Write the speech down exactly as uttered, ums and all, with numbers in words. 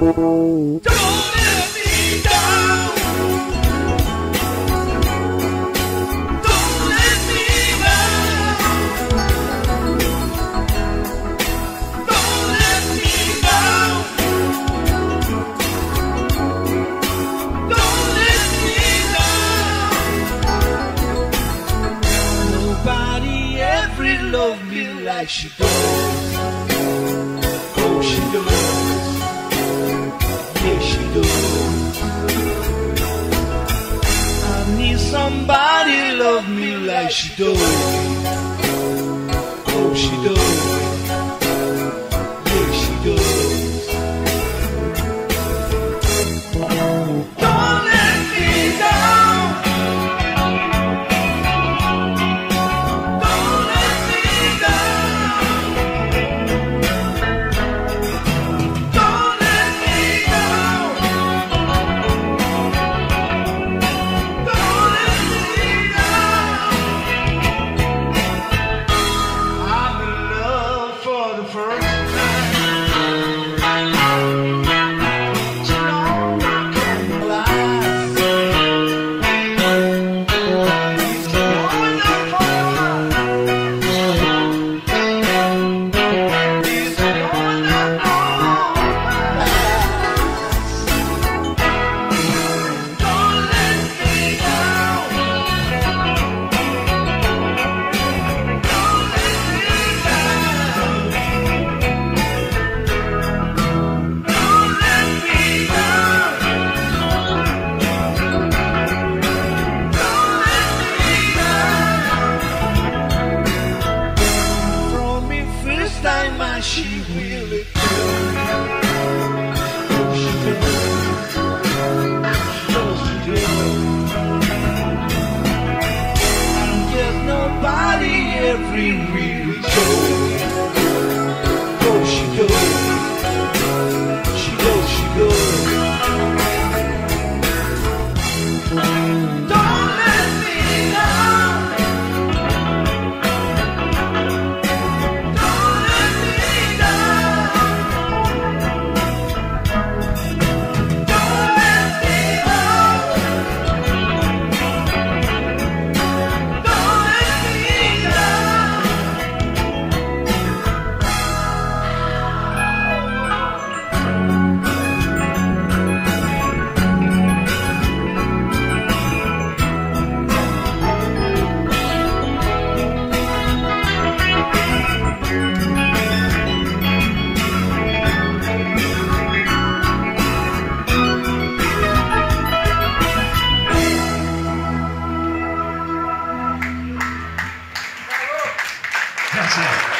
Love me like she does. Oh, she does. Yeah, she does. I need somebody love me like she does. Oh, she does. Yeah, she does. Don't let me down. She really does. Oh, she does. Oh, she does. There's nobody every really does. Oh, she does. She does, she does. Don't let me down. Gracias.